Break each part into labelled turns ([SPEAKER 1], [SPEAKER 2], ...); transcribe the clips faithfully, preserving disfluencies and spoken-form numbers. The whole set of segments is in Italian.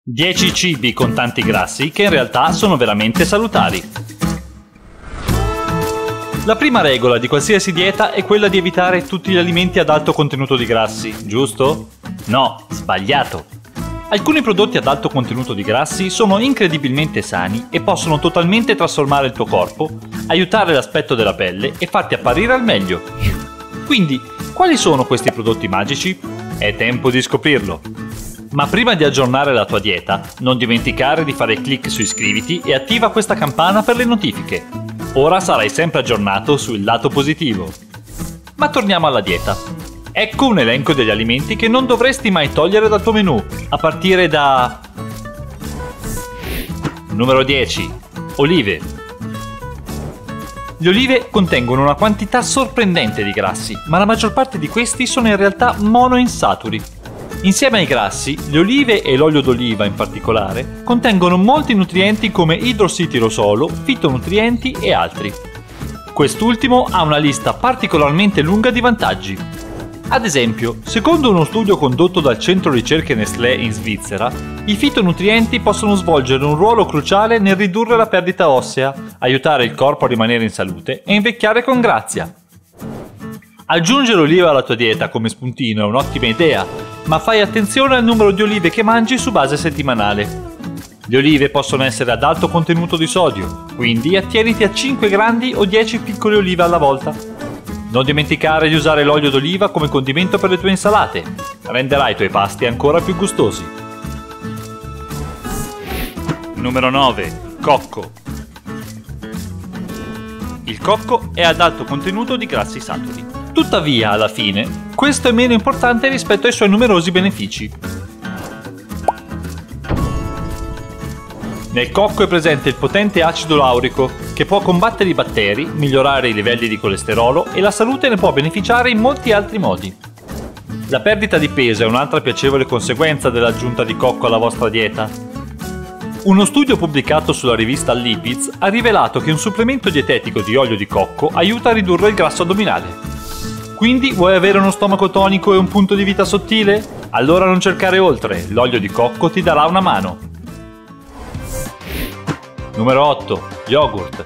[SPEAKER 1] dieci cibi con tanti grassi che in realtà sono veramente salutari. La prima regola di qualsiasi dieta è quella di evitare tutti gli alimenti ad alto contenuto di grassi, giusto? No, sbagliato. Alcuni prodotti ad alto contenuto di grassi sono incredibilmente sani e possono totalmente trasformare il tuo corpo, aiutare l'aspetto della pelle e farti apparire al meglio. Quindi, quali sono questi prodotti magici? È tempo di scoprirlo. Ma prima di aggiornare la tua dieta, non dimenticare di fare clic su iscriviti e attiva questa campana per le notifiche. Ora sarai sempre aggiornato sul lato positivo. Ma torniamo alla dieta. Ecco un elenco degli alimenti che non dovresti mai togliere dal tuo menù, a partire da... Numero dieci. Olive. Le olive contengono una quantità sorprendente di grassi, ma la maggior parte di questi sono in realtà monoinsaturi. Insieme ai grassi, le olive e l'olio d'oliva in particolare contengono molti nutrienti come idrossitirosolo, fitonutrienti e altri. Quest'ultimo ha una lista particolarmente lunga di vantaggi. Ad esempio, secondo uno studio condotto dal centro ricerche Nestlé in Svizzera, i fitonutrienti possono svolgere un ruolo cruciale nel ridurre la perdita ossea, aiutare il corpo a rimanere in salute e invecchiare con grazia. Aggiungere olive alla tua dieta come spuntino è un'ottima idea, ma fai attenzione al numero di olive che mangi su base settimanale. Le olive possono essere ad alto contenuto di sodio, quindi attieniti a cinque grandi o dieci piccole olive alla volta. Non dimenticare di usare l'olio d'oliva come condimento per le tue insalate, renderai i tuoi pasti ancora più gustosi. Numero nove. Cocco. Il cocco è ad alto contenuto di grassi saturi. Tuttavia, alla fine, questo è meno importante rispetto ai suoi numerosi benefici. Nel cocco è presente il potente acido laurico, che può combattere i batteri, migliorare i livelli di colesterolo e la salute ne può beneficiare in molti altri modi. La perdita di peso è un'altra piacevole conseguenza dell'aggiunta di cocco alla vostra dieta. Uno studio pubblicato sulla rivista Lipids ha rivelato che un supplemento dietetico di olio di cocco aiuta a ridurre il grasso addominale. Quindi vuoi avere uno stomaco tonico e un punto di vita sottile? Allora non cercare oltre, l'olio di cocco ti darà una mano. Numero otto. Yogurt.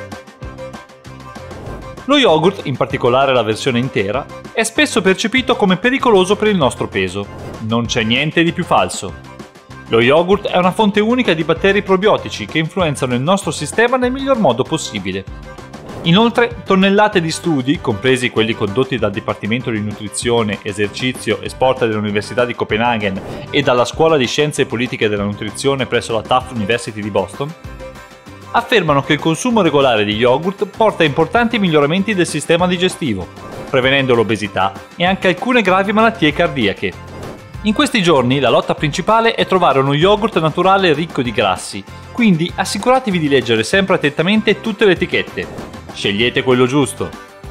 [SPEAKER 1] Lo yogurt, in particolare la versione intera, è spesso percepito come pericoloso per il nostro peso. Non c'è niente di più falso. Lo yogurt è una fonte unica di batteri probiotici che influenzano il nostro sistema nel miglior modo possibile. Inoltre, tonnellate di studi, compresi quelli condotti dal Dipartimento di Nutrizione, Esercizio e Sport dell'Università di Copenaghen e dalla Scuola di Scienze e Politiche della Nutrizione presso la Tufts University di Boston, affermano che il consumo regolare di yogurt porta a importanti miglioramenti del sistema digestivo, prevenendo l'obesità e anche alcune gravi malattie cardiache. In questi giorni la lotta principale è trovare uno yogurt naturale ricco di grassi, quindi assicuratevi di leggere sempre attentamente tutte le etichette. Scegliete quello giusto.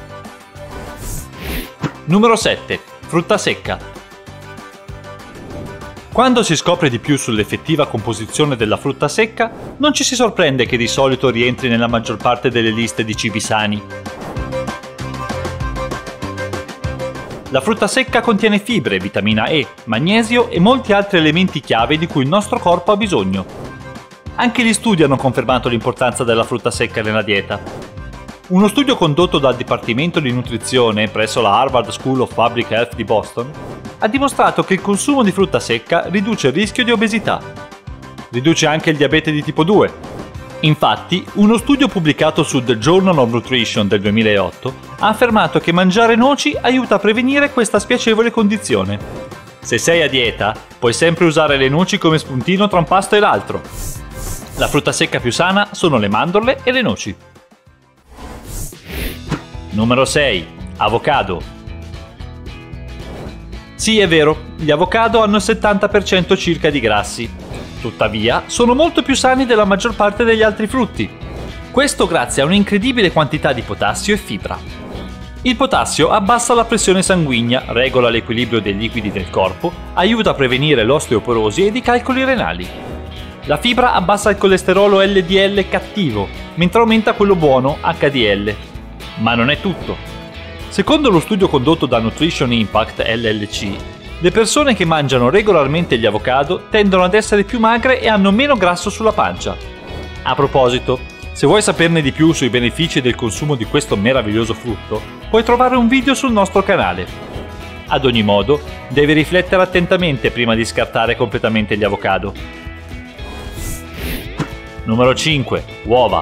[SPEAKER 1] Numero sette. Frutta secca. Quando si scopre di più sull'effettiva composizione della frutta secca, non ci si sorprende che di solito rientri nella maggior parte delle liste di cibi sani. La frutta secca contiene fibre, vitamina E, magnesio e molti altri elementi chiave di cui il nostro corpo ha bisogno. Anche gli studi hanno confermato l'importanza della frutta secca nella dieta. Uno studio condotto dal Dipartimento di Nutrizione presso la Harvard School of Public Health di Boston ha dimostrato che il consumo di frutta secca riduce il rischio di obesità. Riduce anche il diabete di tipo due. Infatti, uno studio pubblicato su The Journal of Nutrition del duemilaotto ha affermato che mangiare noci aiuta a prevenire questa spiacevole condizione. Se sei a dieta, puoi sempre usare le noci come spuntino tra un pasto e l'altro. La frutta secca più sana sono le mandorle e le noci. Numero sei. Avocado. Sì, è vero, gli avocado hanno il settanta per cento circa di grassi. Tuttavia, sono molto più sani della maggior parte degli altri frutti. Questo grazie a un'incredibile quantità di potassio e fibra. Il potassio abbassa la pressione sanguigna, regola l'equilibrio dei liquidi del corpo, aiuta a prevenire l'osteoporosi ed i calcoli renali. La fibra abbassa il colesterolo L D L cattivo, mentre aumenta quello buono H D L. Ma non è tutto. Secondo lo studio condotto da Nutrition Impact L L C, Le persone che mangiano regolarmente gli avocado tendono ad essere più magre e hanno meno grasso sulla pancia. A proposito, se vuoi saperne di più sui benefici del consumo di questo meraviglioso frutto, puoi trovare un video sul nostro canale. Ad ogni modo, devi riflettere attentamente prima di scartare completamente gli avocado. Numero cinque. Uova.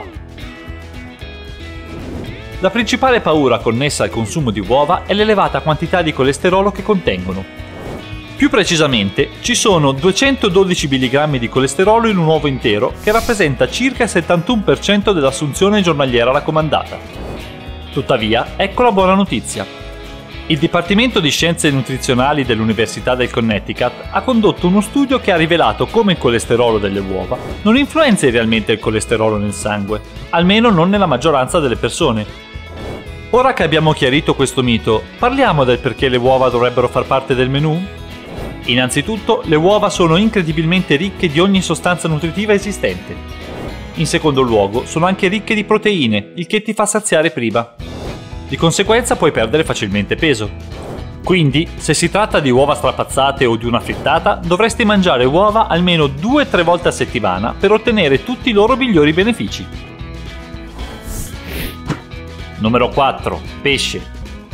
[SPEAKER 1] La principale paura connessa al consumo di uova è l'elevata quantità di colesterolo che contengono. Più precisamente, ci sono duecentododici milligrammi di colesterolo in un uovo intero, che rappresenta circa il settantuno per cento dell'assunzione giornaliera raccomandata. Tuttavia, ecco la buona notizia. Il Dipartimento di Scienze Nutrizionali dell'Università del Connecticut ha condotto uno studio che ha rivelato come il colesterolo delle uova non influenzi realmente il colesterolo nel sangue, almeno non nella maggioranza delle persone. Ora che abbiamo chiarito questo mito, parliamo del perché le uova dovrebbero far parte del menù? Innanzitutto, le uova sono incredibilmente ricche di ogni sostanza nutritiva esistente. In secondo luogo, sono anche ricche di proteine, il che ti fa saziare prima. Di conseguenza puoi perdere facilmente peso. Quindi, se si tratta di uova strapazzate o di una frittata, dovresti mangiare uova almeno due tre volte a settimana per ottenere tutti i loro migliori benefici. Numero quattro. Pesce.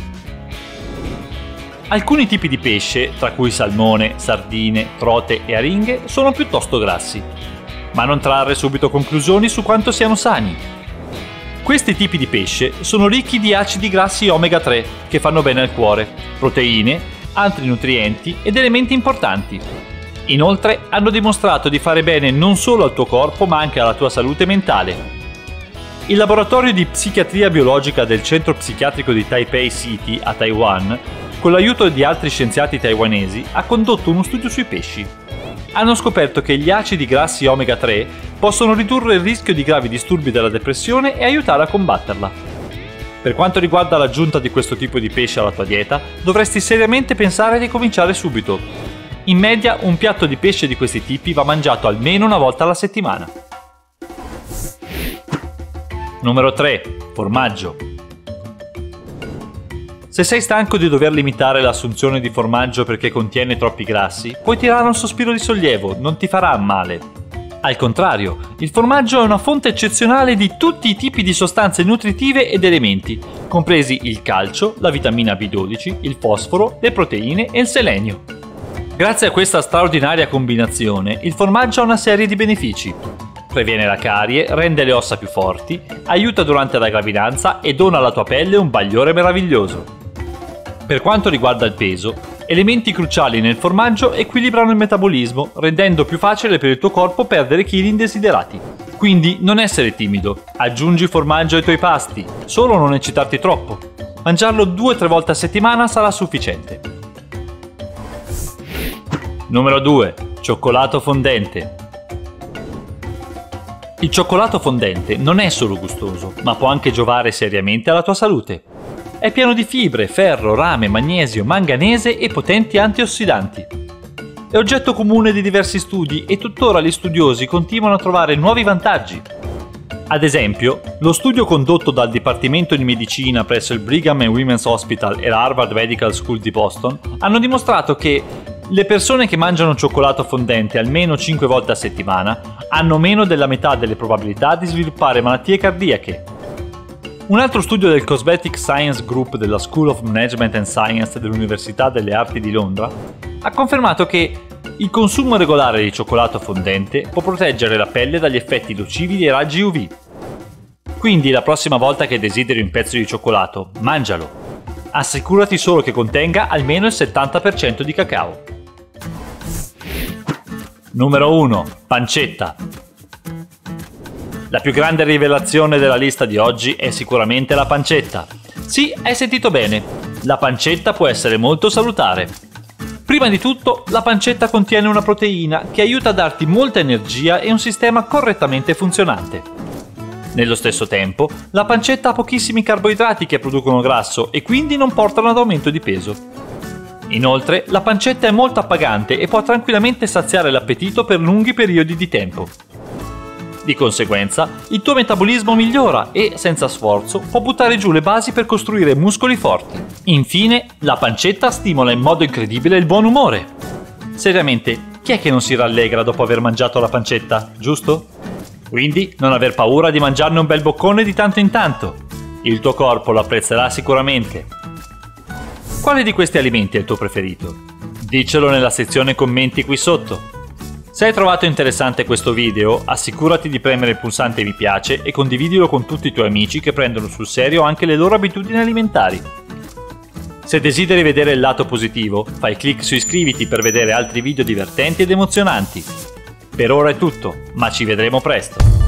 [SPEAKER 1] Alcuni tipi di pesce, tra cui salmone, sardine, trote e aringhe, sono piuttosto grassi. Ma non trarre subito conclusioni su quanto siano sani. Questi tipi di pesce sono ricchi di acidi grassi omega tre, che fanno bene al cuore, proteine, altri nutrienti ed elementi importanti. Inoltre hanno dimostrato di fare bene non solo al tuo corpo ma anche alla tua salute mentale. Il laboratorio di psichiatria biologica del centro psichiatrico di Taipei City a Taiwan, con l'aiuto di altri scienziati taiwanesi, ha condotto uno studio sui pesci. Hanno scoperto che gli acidi grassi omega tre possono ridurre il rischio di gravi disturbi della depressione e aiutare a combatterla. Per quanto riguarda l'aggiunta di questo tipo di pesce alla tua dieta, dovresti seriamente pensare di cominciare subito. In media, un piatto di pesce di questi tipi va mangiato almeno una volta alla settimana. Numero tre. Formaggio. Se sei stanco di dover limitare l'assunzione di formaggio perché contiene troppi grassi, puoi tirare un sospiro di sollievo, non ti farà male. Al contrario, il formaggio è una fonte eccezionale di tutti i tipi di sostanze nutritive ed elementi, compresi il calcio, la vitamina B dodici, il fosforo, le proteine e il selenio. Grazie a questa straordinaria combinazione, il formaggio ha una serie di benefici. Previene la carie, rende le ossa più forti, aiuta durante la gravidanza e dona alla tua pelle un bagliore meraviglioso. Per quanto riguarda il peso, elementi cruciali nel formaggio equilibrano il metabolismo, rendendo più facile per il tuo corpo perdere chili indesiderati. Quindi non essere timido, aggiungi formaggio ai tuoi pasti, solo non eccitarti troppo. Mangiarlo due tre volte a settimana sarà sufficiente. Numero due. Cioccolato fondente. Il cioccolato fondente non è solo gustoso, ma può anche giovare seriamente alla tua salute. È pieno di fibre, ferro, rame, magnesio, manganese e potenti antiossidanti. È oggetto comune di diversi studi e tuttora gli studiosi continuano a trovare nuovi vantaggi. Ad esempio, lo studio condotto dal Dipartimento di Medicina presso il Brigham and Women's Hospital e la Harvard Medical School di Boston hanno dimostrato che le persone che mangiano cioccolato fondente almeno cinque volte a settimana hanno meno della metà delle probabilità di sviluppare malattie cardiache. Un altro studio del Cosmetic Science Group della School of Management and Science dell'Università delle Arti di Londra ha confermato che il consumo regolare di cioccolato fondente può proteggere la pelle dagli effetti nocivi dei raggi U V. Quindi la prossima volta che desideri un pezzo di cioccolato, mangialo. Assicurati solo che contenga almeno il settanta per cento di cacao. Numero uno. Pancetta. La più grande rivelazione della lista di oggi è sicuramente la pancetta. Sì, hai sentito bene, la pancetta può essere molto salutare. Prima di tutto, la pancetta contiene una proteina che aiuta a darti molta energia e un sistema correttamente funzionante. Nello stesso tempo, la pancetta ha pochissimi carboidrati che producono grasso e quindi non portano ad aumento di peso. Inoltre, la pancetta è molto appagante e può tranquillamente saziare l'appetito per lunghi periodi di tempo. Di conseguenza, il tuo metabolismo migliora e, senza sforzo, può buttare giù le basi per costruire muscoli forti. Infine, la pancetta stimola in modo incredibile il buon umore. Seriamente, chi è che non si rallegra dopo aver mangiato la pancetta, giusto? Quindi non aver paura di mangiarne un bel boccone di tanto in tanto. Il tuo corpo lo apprezzerà sicuramente. Quale di questi alimenti è il tuo preferito? Diccelo nella sezione commenti qui sotto. Se hai trovato interessante questo video, assicurati di premere il pulsante mi piace e condividilo con tutti i tuoi amici che prendono sul serio anche le loro abitudini alimentari. Se desideri vedere il lato positivo, fai clic su iscriviti per vedere altri video divertenti ed emozionanti. Per ora è tutto, ma ci vedremo presto!